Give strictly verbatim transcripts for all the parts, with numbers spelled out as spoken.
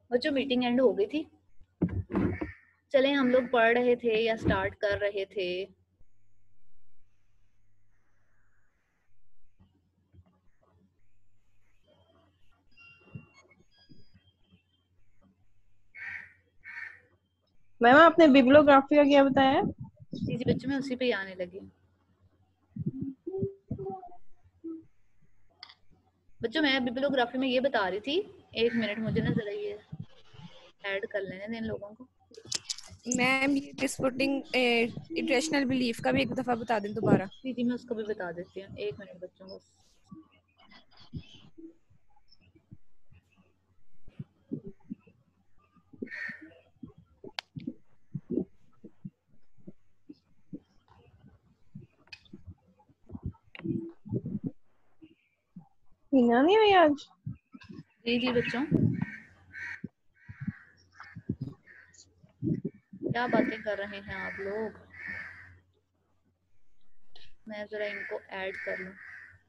बच्चों meeting and हो गई थी। चलें हम लोग पढ़ रहे थे या स्टार्ट कर रहे थे। मैम आपने बिब्लियोग्राफी का क्या बताया? जी जी बच्चों, मैं उसी पे ही आने लगी। बच्चों मैं बिब्लियोग्राफी में ये बता रही थी, एक मिनट मुझे ना जरा ये ऐड कर लेने दें इन लोगों को। मैम ये डिस्पुटिंग इटरेशनल बिलीफ का भी एक दफा बता दें दोबारा। जी जी मैं उसको भी बता देती हूँ, एक मिनट बच्चों बस। हिना नहीं हुई आज? जी जी बच्चों, क्या बातें कर रहे हैं आप लोग। मैं जरा इनको ऐड कर लूं।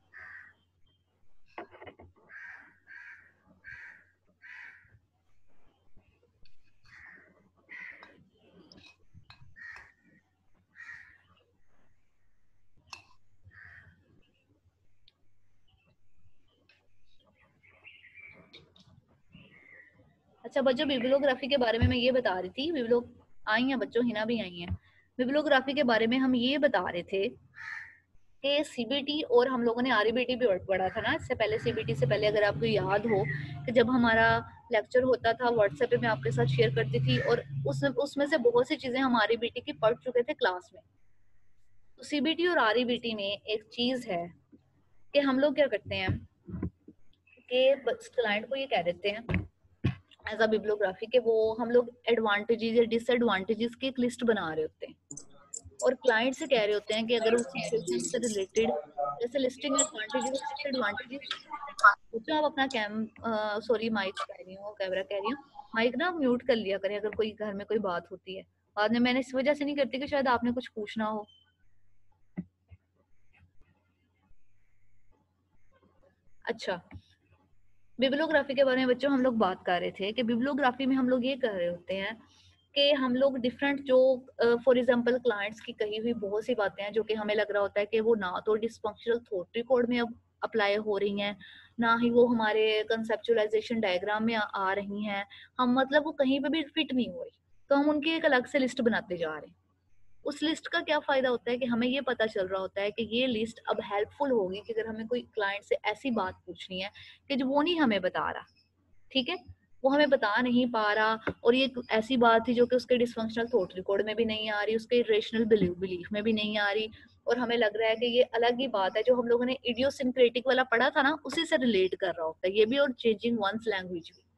अच्छा बच्चों, बिब्लियोग्राफी के बारे में मैं ये बता रही थी। बिब्लियो आई हैं बच्चों, हिना भी आई हैं। बिब्लियोग्राफी के बारे में हम ये बता रहे थे कि सीबीटी और हम लोगों ने आरईबीटी भी पढ़ा था ना इससे पहले। सीबीटी से पहले अगर आपको याद हो कि जब हमारा लेक्चर होता था व्हाट्सएप पे मैं आपके साथ शेयर करती थी, और उस उसमें से बहुत सी चीजें हम आरईबीटी की पढ़ चुके थे क्लास में। तो सीबीटी और आरईबीटी में एक चीज है कि हम लोग क्या करते हैं कि क्लाइंट को ये कह देते हैं एज अ बिब्लियोग्राफी के वो हम लोग एडवांटेजेस या डिसएडवांटेजेस की एक लिस्ट बना रहे होते हैं, और क्लाइंट से कह रहे होते हैं कि अगर उस सिचुएशन से रिलेटेड जैसे लिस्टिंग एडवांटेजेस और डिसएडवांटेजेस। बच्चों आप अपना कैम सॉरी माइक कह रही हूँ, कैमरा कह रही हूँ, माइक ना म्यूट कर लिया करें अगर कोई घर में कोई बात होती है। बाद में मैंने इस वजह से नहीं करती कि शायद आपने कुछ पूछना हो। अच्छा, बिब्लियोग्राफी के बारे में बच्चों हम लोग बात कर रहे थे कि बिब्लियोग्राफी में हम लोग ये कर रहे होते हैं कि हम लोग डिफरेंट जो फॉर एग्जांपल क्लाइंट्स की कही हुई बहुत सी बातें हैं जो कि हमें लग रहा होता है कि वो ना तो डिस्फंक्शनल थॉट रिकॉर्ड में अब अप्लाई हो रही हैं, ना ही वो हमारे कंसेप्चुअलाइजेशन डायग्राम में आ, आ रही हैं, हम मतलब वो कहीं पे भी फिट नहीं हो रही, तो हम उनकी एक अलग से लिस्ट बनाते जा रहे हैं। उस लिस्ट का क्या फायदा होता है कि हमें ये पता चल रहा होता है कि ये लिस्ट अब हेल्पफुल होगी कि अगर हमें कोई क्लाइंट से ऐसी बात पूछनी है कि जो वो नहीं हमें बता रहा, ठीक है, वो हमें बता नहीं पा रहा, और ये ऐसी बात थी जो कि उसके डिसफंक्शनल थॉट रिकॉर्ड में भी नहीं आ रही, उसके रेशनल बिलीफ में भी नहीं आ रही, और हमें लग रहा है कि ये अलग ही बात है जो हम लोगों ने इडियोसिंक्रेटिक वाला पढ़ा था ना, उसी से रिलेट कर रहा होता है ये भी, और चेंजिंग वंस लैंग्वेज भी।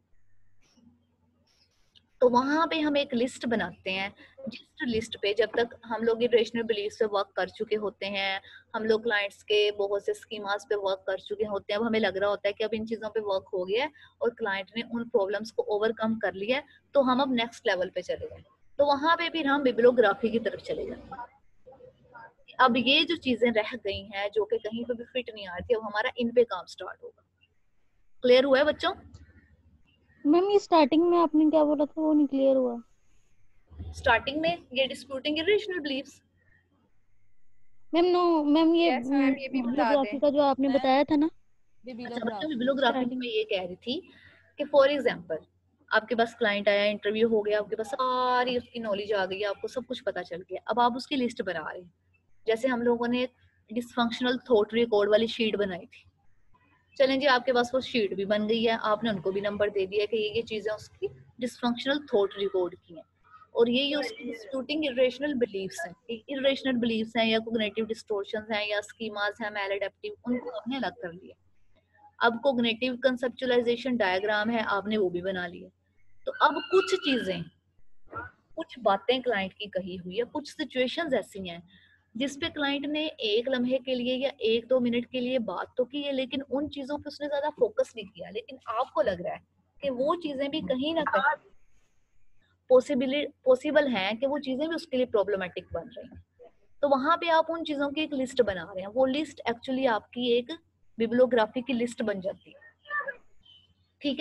तो वहां पे हम एक लिस्ट बनाते हैं, जिस लिस्ट पे जब तक हम लोग रेशनल बिलीफ पे वर्क कर चुके होते हैं, हम लोग क्लाइंट्स के बहुत से स्कीमास पे वर्क कर चुके होते हैं, अब हमें लग रहा होता है कि अब इन चीजों पे वर्क हो गया है और क्लाइंट ने उन प्रॉब्लम्स को ओवरकम कर लिया है, तो हम अब नेक्स्ट लेवल पे चले गए, तो वहां पे फिर हम बिब्लियोग्राफी की तरफ चले जाते। अब ये जो चीजें रह गई हैं जो कि कहीं पे भी फिट नहीं आ रही थी, अब हमारा इन पे काम स्टार्ट होगा। क्लियर हुआ है बच्चों? मैम ये स्टार्टिंग में आपने क्या बोला था वो नहीं क्लियर हुआ। स्टार्टिंग में ये disputing irrational beliefs. Ma'am no ma'am ये यस मैम ये भी बता बिब्लियोग्राफी दें। का जो आपने बताया था ना। अच्छा बच्चों, बिब्लियोग्राफी बिब्लियोग्राफी में मैं ये कह रही थी कि फॉर एग्जांपल आपके पास क्लाइंट आया, इंटरव्यू हो गया, आपके पास सारी उसकी नॉलेज आ गई, आपको सब कुछ पता चल गया, अब आप उसकी लिस्ट बना रहे हैं। जैसे हम लोगों ने डिसफंक्शनल थॉट रिकॉर्ड वाली शीट बनाई थी, चलें जी आपके पास वो शीट भी बन गई है, आपने उनको भी नंबर दे दिया कि ये ये चीजें उसकी डिसफंक्शनल थॉट रिकॉर्ड की हैं, और ये ये उसकी डिस्प्यूटिंग इरेशनल बिलीफ्स हैं, इरेशनल बिलीफ्स हैं या कोग्निटिव डिस्टॉर्शंस हैं या स्कीमास हैं मैलएडेप्टिव, उनको आपने अलग कर लिया। अब कोग्निटिव कंसेप्चुअलाइजेशन डायग्राम है, आपने वो भी बना लिया। तो अब कुछ चीजें, कुछ बातें क्लाइंट की कही हुई है, कुछ सिचुएशंस ऐसी हैं जिसपे क्लाइंट ने एक लम्हे के लिए या एक दो मिनट के लिए बात तो की है, लेकिन उन चीजों पे उसने ज्यादा फोकस नहीं किया, लेकिन आपको लग रहा है कि वो चीजें भी कहीं ना कहीं पॉसिबिलिटी पॉसिबल हैं कि वो चीजें भी उसके लिए प्रॉब्लमेटिक बन रही हैं। तो वहां पे आप उन चीजों की एक लिस्ट बना रहे हैं, वो लिस्ट एक्चुअली आपकी एक बिब्लियोग्राफी की लिस्ट बन जाती है, ठीक है।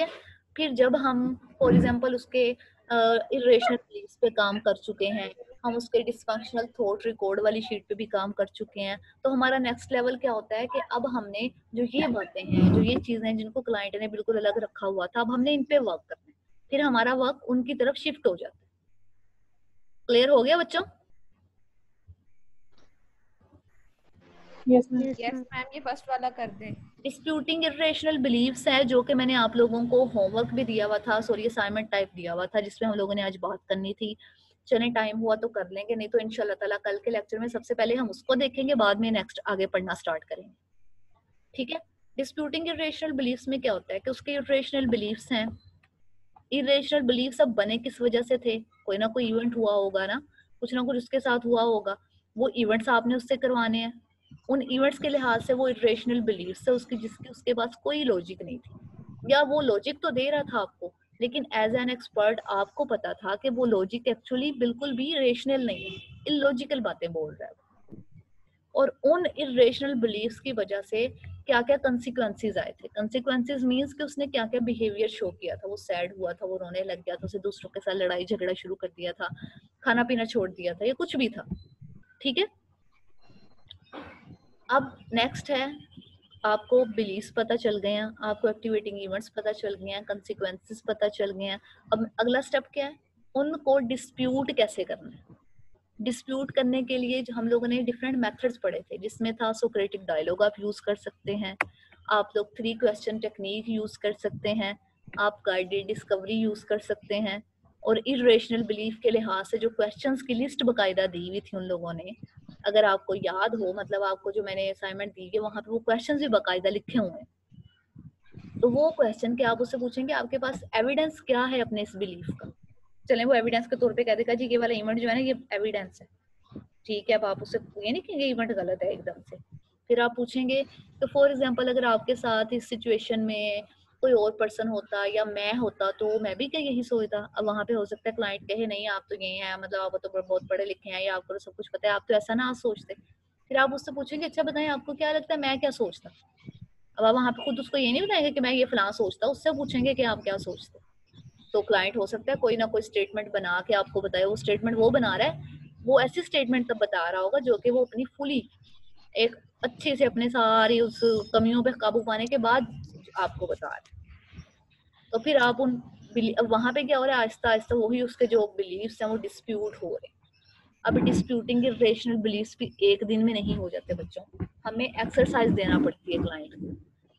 फिर जब हम फॉर एग्जांपल उसके इरेशनल बिलीफ्स पे काम कर चुके हैं, हम उसके डिसफंक्शनल थॉट रिकॉर्ड वाली शीट पे भी काम कर चुके हैं, तो हमारा नेक्स्ट लेवल क्या होता है कि अब हमने जो ये बातें हैं, जो ये चीजें हैं जिनको क्लाइंट ने बिल्कुल अलग रखा हुआ था, अब हमने इन पे वर्क करना है। फिर हमारा वर्क उनकी तरफ शिफ्ट हो जाता है। क्लियर हो गया बच्चों? Yes ma'am. Yes yes ma'am. Ma'am, ये फर्स्ट वाला कर दें। डिस्प्यूटिंग इरेशनल बिलीव्स है, जो कि मैंने आप लोगों को होमवर्क भी दिया हुआ था, सॉरी असाइनमेंट टाइप दिया हुआ था, जिसमें हम लोगों ने आज बात करनी थी। चलें टाइम हुआ तो कर लेंगे, नहीं तो इंशाल्लाह ताला कल के लेक्चर में सबसे पहले हम उसको देखेंगे, बाद में नेक्स्ट आगे पढ़ना स्टार्ट करेंगे। ठीक है। डिस्प्यूटिंग इरेशनल बिलीव्स में क्या होता है कि उसके इरेशनल बिलीव्स हैं। इरेशनल बिलीव्स अब बने किस वजह से थे? कोई ना कोई इवेंट हुआ होगा ना, कुछ ना कुछ उसके साथ हुआ होगा, वो इवेंट्स आपने उससे करवाने हैं। उन इवेंट्स के लिहाज से वो इरेशनल बिलीव्स है उसकी, जिसकी उसके पास कोई लॉजिक नहीं थी, या वो लॉजिक तो दे रहा था आपको, लेकिन एज एन एक्सपर्ट आपको पता था कि वो लॉजिक एक्चुअली बिल्कुल भी रेशनल नहीं है, इलॉजिकल बातें बोल रहा है। और उन इरेशनल बिलीव्स की वजह से क्या क्या कंसिक्वेंसेस आए थे। कंसिक्वेंसेस मींस कि उसने क्या क्या बिहेवियर शो किया था। वो सैड हुआ था, वो रोने लग गया था, उसे दूसरों के साथ लड़ाई झगड़ा शुरू कर दिया था, खाना पीना छोड़ दिया था, या कुछ भी था। ठीक है। अब नेक्स्ट है, आपको बिलीव्स पता चल गए हैं, आपको एक्टिवेटिंग इवेंट्स पता चल गए हैं, कंसिक्वेंसेस पता चल गए हैं। अब अगला स्टेप क्या है? उनको डिस्प्यूट कैसे करना है। डिस्प्यूट करने के लिए जो हम लोगों ने डिफरेंट मेथड्स पढ़े थे, जिसमें था सोक्रेटिक डायलॉग आप यूज कर सकते हैं, आप लोग थ्री क्वेश्चन टेक्निक यूज कर सकते हैं, आप गाइडेड डिस्कवरी यूज कर सकते हैं, और इरेशनल बिलीफ के लिहाज से जो क्वेश्चंस की लिस्ट बकायदा दी हुई थी उन लोगों ने, अगर आपको याद हो, मतलब आपको जो मैंने असाइनमेंट दी है वहां पे वो क्वेश्चंस भी बकायदा लिखे हुए हैं। तो वो क्वेश्चन के आप उससे पूछेंगे आपके पास एविडेंस क्या है अपने इस बिलीफ का। चलें वो एविडेंस के तौर पे कह देगा जी ये वाला इवेंट जो है ना ये एविडेंस है, ठीक है। अब आप उससे ये नहीं कहेंगे इवेंट गलत है एकदम से। फिर आप पूछेंगे तो फॉर एग्जांपल अगर आपके साथ इस सिचुएशन में कोई और पर्सन होता या मैं होता तो मैं भी क्या यही सोचता। अब वहां पे हो सकता है क्लाइंट कहे नहीं आप तो यही हैं, मतलब आप तो बहुत पढ़े लिखे हैं या आपको तो सब कुछ पता है, आप तो ऐसा ना सोचते। फिर आप उससे पूछेंगे अच्छा बताएं आपको क्या लगता है मैं क्या सोचता। अब आप वहां पे खुद उसको ये नहीं बताएंगे कि मैं ये फलां सोचता, उससे पूछेंगे कि आप क्या सोचते। तो क्लाइंट हो सकता है कोई ना कोई स्टेटमेंट बना के आपको बताए। वो स्टेटमेंट वो बना रहा है, वो ऐसी स्टेटमेंट तब बता रहा होगा जो कि वो अपनी फुली एक अच्छे से अपने सारी उस कमियों पे काबू पाने के बाद आपको बता रहा है। तो फिर आप उन वहां पे क्या हो रहा है, आहिस्ता आहिस्ता वही उसके जो बिलीव्स हैं वो डिस्प्यूट हो रहे हैं। अब डिस्प्यूटिंग के रेशनल बिलीव्स भी एक दिन में नहीं हो जाते बच्चों, हमें एक्सरसाइज देना पड़ती है क्लाइंट को।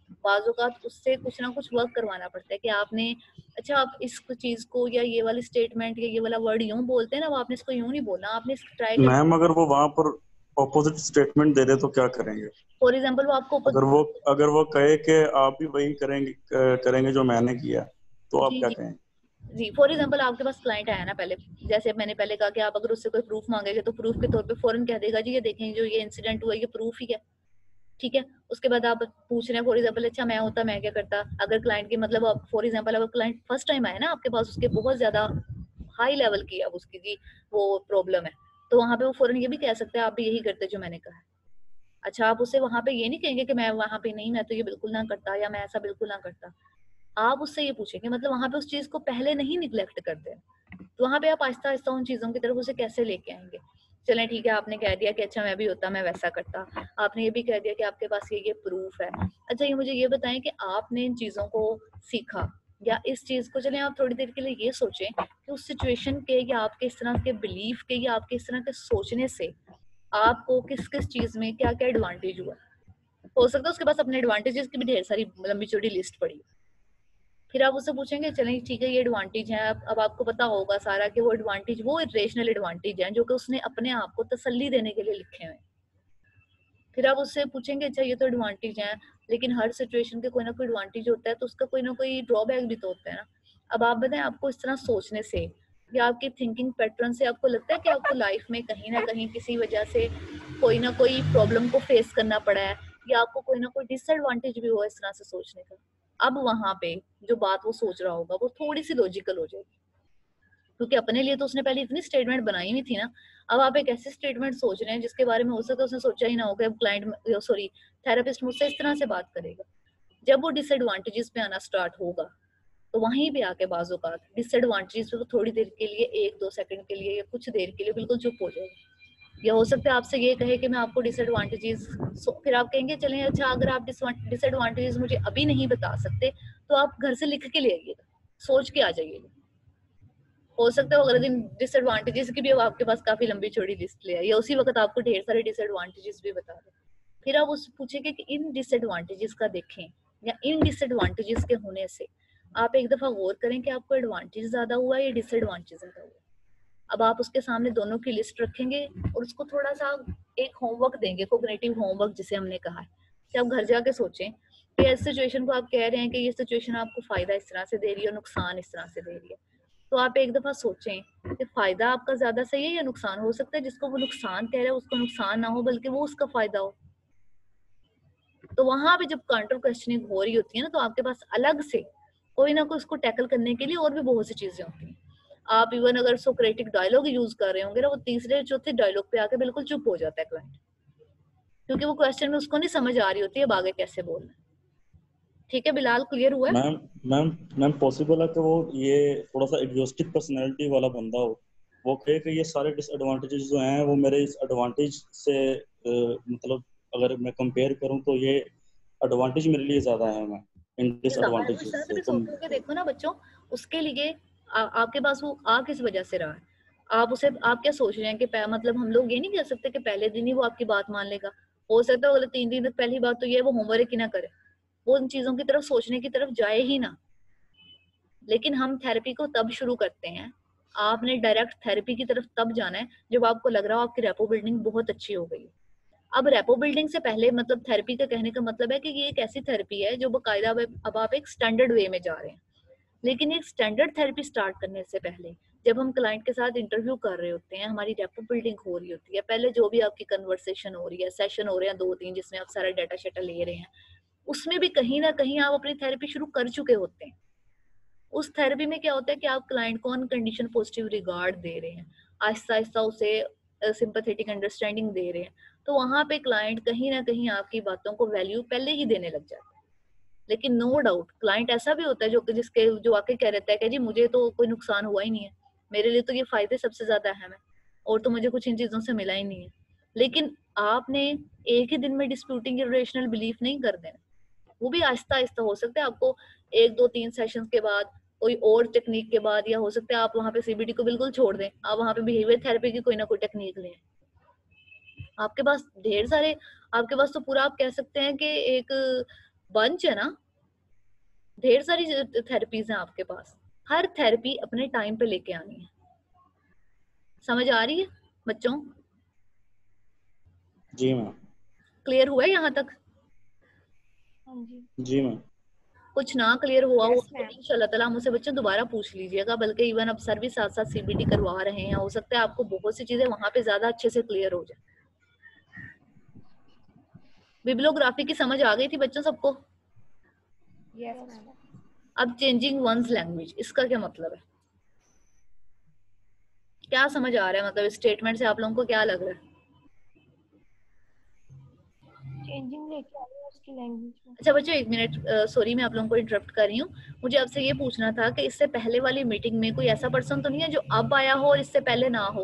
बाज़ उससे कुछ ना कुछ वर्क करवाना पड़ता है कि आपने अच्छा आप इस चीज को या ये वाली स्टेटमेंट या ये वाला वर्ड यूं बोलते हैं ना, आपने इसको यूं नहीं बोलना, आपने इसको ट्राई कर। मैम अगर वो वहां पर ऑपोजिट स्टेटमेंट दे दे तो क्या करेंगे? फॉर एग्जांपल वो आपको अगर वो अगर वो कहे कि आप भी वही करेंगे करेंगे जो मैंने किया, तो आप जी क्या जी कहें? जी फॉर एग्जांपल आपके पास क्लाइंट आया ना, पहले जैसे मैंने पहले कहा कि आप अगर उससे कोई प्रूफ मांगेंगे तो प्रूफ के तौर पे फौरन कह देगा जी ये देखें जो ये इंसिडेंट हुआ ये प्रूफ ही है। ठीक है। उसके बाद आप पूछ रहे हैं फॉर एग्जांपल अच्छा मैं होता मैं क्या करता। अगर क्लाइंट की मतलब फॉर एग्जांपल अगर क्लाइंट फर्स्ट टाइम आया ना आपके पास, उसके बहुत ज्यादा हाई लेवल की अब उसकी जी वो प्रॉब्लम है, तो वहां पे वो फौरन ये भी कह सकते हैं आप भी यही करते जो मैंने कहा है। अच्छा आप उसे वहां पे ये नहीं कहेंगे कि मैं वहां पे नहीं, मैं तो ये बिल्कुल ना करता या मैं ऐसा बिल्कुल ना करता। आप उससे ये पूछेंगे, मतलब वहां पे उस चीज को पहले नहीं निग्लेक्ट करते, तो वहां पे आप आहिस्ता आहिस्ता उन चीजों की तरफ उसे कैसे लेके आएंगे। चलें ठीक है, आपने कह दिया कि अच्छा मैं भी होता मैं वैसा करता, आपने ये भी कह दिया कि आपके पास ये ये प्रूफ है। अच्छा ये मुझे ये बताएं कि आपने इन चीजों को सीखा या इस चीज को, चलें आप थोड़ी देर के लिए ये सोचें कि उस सिचुएशन के या आपके इस तरह के बिलीफ के या आपके इस तरह के सोचने से आपको किस किस चीज में क्या क्या एडवांटेज हुआ। हो सकता है उसके पास अपने एडवांटेजेस की भी ढेर सारी लंबी चौड़ी लिस्ट पड़ी। फिर आप उससे पूछेंगे चलें ठीक है ये एडवांटेज है, अब अब आपको पता होगा सारा कि वो एडवांटेज वो रेशनल एडवांटेज है जो कि उसने अपने आप को तसल्ली देने के लिए लिखे हुए। फिर आप उससे पूछेंगे अच्छा ये तो एडवांटेज है, लेकिन हर सिचुएशन के कोई ना कोई एडवांटेज होता है, तो उसका कोई ना कोई ड्रॉबैक भी तो होता है ना। अब आप बताएं आपको इस तरह सोचने से या आपके थिंकिंग पैटर्न से आपको लगता है कि आपको लाइफ में कहीं ना कहीं किसी वजह से कोई ना कोई प्रॉब्लम को फेस करना पड़ा है या आपको कोई ना कोई डिसएडवांटेज भी हुआ इस तरह से सोचने का। अब वहां पे जो बात वो सोच रहा होगा वो थोड़ी सी लॉजिकल हो जाएगी, क्योंकि अपने लिए तो उसने पहले इतनी स्टेटमेंट बनाई हुई थी ना। अब आप एक ऐसे स्टेटमेंट सोच रहे हैं जिसके बारे में हो सकता है उसने सोचा ही ना होगा क्लाइंट सॉरी थेरेपिस्ट मुझसे इस तरह से बात करेगा। जब वो डिसएडवांटेजेस पे आना स्टार्ट होगा तो वहीं पे आके बाजू का डिसएडवांटेजेस पे तो थोड़ी देर के लिए, एक दो सेकंड के लिए या कुछ देर के लिए बिल्कुल चुप हो जाएगा। या हो सकता है आपसे ये कहे कि मैं आपको डिसएडवांटेजेस, फिर आप कहेंगे चलें अच्छा अगर आप डिसएडवांटेजेस मुझे अभी नहीं बता सकते तो आप घर से लिख के ले आइएगा, सोच के आ जाइएगा। हो सकता है अगले दिन डिसएडवांटेजेस की भी अब आपके पास काफी लंबी चौड़ी लिस्ट ले आए या उसी वक्त आपको ढेर सारे डिसएडवांटेजेस भी बता दे। फिर आप उससे पूछेंगे कि इन डिसएडवांटेजेस का देखें या इन डिसएडवांटेजेस के होने से आप एक दफा गौर करें कि आपको एडवांटेज ज्यादा हुआ या डिसएडवांटेज ज्यादा हुआ। अब आप उसके सामने दोनों की लिस्ट रखेंगे और उसको थोड़ा सा एक होमवर्क देंगे, कोग्निटिव होमवर्क जिसे हमने कहा है कि आप घर जाके सोचें कि इस सिचुएशन को आप कह रहे हैं कि ये सिचुएशन आपको फायदा इस तरह से दे रही है और नुकसान इस तरह से दे रही है, तो आप एक दफा सोचें कि फायदा आपका ज्यादा सही है या नुकसान। हो सकता है जिसको वो नुकसान कह रहा है उसको नुकसान ना हो बल्कि वो उसका फायदा हो। तो वहां पे जब काउंटर क्वेश्चनिंग हो रही होती है ना तो आपके पास अलग से कोई ना कोई उसको टैकल करने के लिए और भी बहुत सी चीजें होती हैं। आप इवन अगर सोक्रेटिक डायलॉग यूज कर रहे होंगे ना, वो तीसरे चौथे डायलॉग पे आके बिल्कुल चुप हो जाता है क्लाइंट, क्योंकि वो क्वेश्चन में उसको नहीं समझ आ रही होती है अब आगे कैसे बोलना है। ठीक है बिलाल, क्लियर हुआ है? मैम मैम मैम पॉसिबल है कि वो ये थोड़ा सा इगोइस्टिक पर्सनैलिटी वाला बंदा हो, वो कहे कि ये सारे डिसएडवांटेजेस जो हैं वो मेरे इस एडवांटेज से अ, मतलब अगर मैं कंपेयर करूं तो ये एडवांटेज मेरे लिए ज्यादा है मैं इन डिसएडवांटेजेस से। भी तो सोच के देखो ना बच्चों, उसके लिए आ, आपके पास वो आ किस वजह से रहा है। आप उसे आप क्या सोच रहे हैं कि पह- मतलब हम लोग ये नहीं कह सकते कि पहले दिन ही वो आपकी बात मान लेगा। हो सकता है अगले तीन दिन तक पहली बात तो ये वो होमवर्क ही ना करे, वो उन चीजों की तरफ सोचने की तरफ जाए ही ना। लेकिन हम थेरेपी को तब शुरू करते हैं, आपने डायरेक्ट थेरेपी की तरफ तब जाना है जब आपको लग रहा हो आपकी रेपो बिल्डिंग बहुत अच्छी हो गई। अब रेपो बिल्डिंग से पहले मतलब थेरेपी का कहने का मतलब है कि ये एक ऐसी थेरेपी है जो बाकायदा अब अब आप एक स्टैंडर्ड वे में जा रहे हैं। लेकिन एक स्टैंडर्ड थेरेपी स्टार्ट करने से पहले जब हम क्लाइंट के साथ इंटरव्यू कर रहे होते हैं, हमारी रेपो बिल्डिंग हो रही होती है, पहले जो भी आपकी कन्वर्सेशन हो रही है, सेशन हो रहे हैं दो तीन जिसमें आप सारा डाटा शेटा ले रहे हैं, उसमें भी कहीं ना कहीं आप अपनी थेरेपी शुरू कर चुके होते हैं। उस थेरेपी में क्या होता है कि आप क्लाइंट को अनकंडीशन पॉजिटिव रिगार्ड दे रहे हैं, आहिस्ता आहिस्ता उसे सिंपैथेटिक अंडरस्टैंडिंग दे रहे हैं, तो वहां पे क्लाइंट कहीं ना कहीं आपकी बातों को वैल्यू पहले ही देने लग जाता है। लेकिन नो डाउट क्लाइंट ऐसा भी होता है जो जिसके जो आके कह रहता है कि जी मुझे तो कोई नुकसान हुआ ही नहीं है, मेरे लिए तो ये फायदे सबसे ज्यादा अहम है और तो मुझे कुछ इन चीजों से मिला ही नहीं है। लेकिन आपने एक ही दिन में डिस्प्यूटिंग इरेशनल बिलीफ नहीं कर देना, वो भी आहिस्ता आहिस्ता हो सकता है आपको एक दो तीन सेशंस के बाद कोई और टेक्निक के बाद, या हो सकता है आप वहां पे सीबीटी को बिल्कुल छोड़ दें, आप वहां पे बिहेवियर थेरेपी की कोई ना कोई टेक्निक लें। आपके पास ढेर सारे, आपके पास तो पूरा आप कह सकते हैं कि एक बंच है ना, ढेर सारी थेरेपीज हैं आपके पास। हर थेरेपी अपने टाइम पे लेके आनी है। समझ आ रही है बच्चों? जी मैम। क्लियर हुआ है यहाँ तक? हाँ जी जी मैम। कुछ ना क्लियर हुआ Yes, हो तो ma'am. इंशाल्लाह ताला मुझसे बच्चों दोबारा पूछ लीजिएगा, बल्कि इवन अब सर भी साथ साथ सीबीटी करवा रहे हैं, हो सकता है आपको बहुत सी चीजें वहां पे ज्यादा अच्छे से क्लियर हो जाए। बिब्लियोग्राफी की समझ आ गई थी बच्चों सबको? Yes, yes ma'am. अब चेंजिंग वंस लैंग्वेज, इसका क्या मतलब है? क्या समझ आ रहा है, मतलब स्टेटमेंट से आप लोगों को क्या लग रहा है? चेंजिंग लेके आ रही है उसकी लैंग्वेज में। अच्छा बच्चों एक मिनट, सॉरी मैं आप लोगों को इंटरप्ट कर रही हूँ। मुझे आपसे ये पूछना था कि इससे पहले वाली मीटिंग में कोई ऐसा पर्सन तो नहीं है जो अब आया हो और इससे पहले ना हो?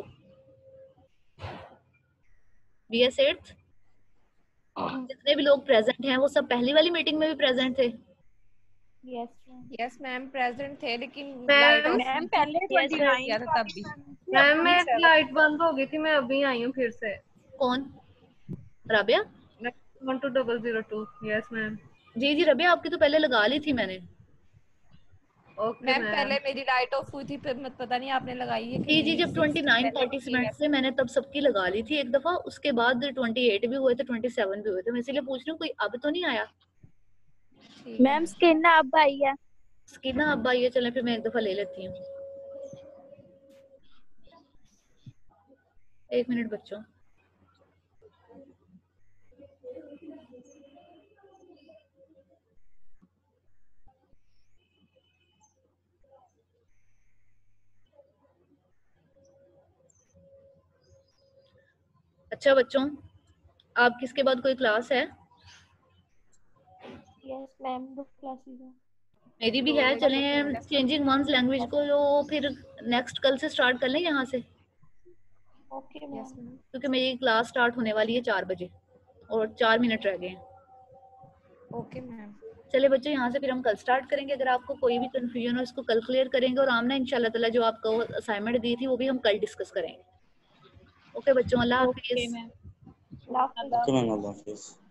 बीएस एट्थ जितने भी लोग प्रेजेंट हैं वो सब पहली वाली मीटिंग में भी प्रेजेंट थे? Yes ma'am. Yes, ma'am. Present थे लेकिन Ma'am, लाइट ऑफ मैम हुई थी, पहले यस ट्वेंटी नाइन ट्वेंटी किया नाइन था तब भी। मैम मैं Yes, sir. लाइट बंद हो गई थी, मैं अभी आई हूँ फिर से। कौन? Rabia? One two double zero two. Yes ma'am. जी जी रबिया, आपकी तो पहले लगा ली थी मैंने। Okay ma'am ma'am. पहले मेरी लाइट ऑफ हुई थी, फिर मत पता नहीं आपने लगाई है कि जी जी, नहीं, जब six से उनतीस पहले भी पार्टिसिपेंट किया थे मैंने तब सबकी लगा ली थी एक दफा, उसके बाद अट्ठाईस भी हुए थे, सत्ताईस भी हुए थे। मैं इसीलिए पूछ रही हूँ कोई अब तो नहीं आया? ठीक है मैम स्किन अब आई है। स्किना अब आइए, चलें फिर मैं एक दफा ले लेती हूँ। एक मिनट बच्चों। अच्छा बच्चों, आप किसके बाद कोई क्लास है? यस मैम दो क्लासेस हैं। मेरी भी है, चलें चेंजिंग वंस लैंग्वेज को जो फिर नेक्स्ट कल से स्टार्ट कर लें यहाँ से, ओके मैम। क्योंकि मेरी क्लास स्टार्ट होने वाली है चार बजे और चार मिनट रह गए हैं। Okay ma'am. चले बच्चों यहाँ से फिर हम कल स्टार्ट करेंगे। अगर आपको कोई भी कंफ्यूजन हो इसको कल क्लियर करेंगे, और आमना इंशाल्लाह ताला जो आपको असाइनमेंट दी थी वो भी हम कल डिस्कस करेंगे। ओके बच्चों, अल्लाह हाफिज़। Okay ma'am. ओके मैम, अल्लाह हाफिज़।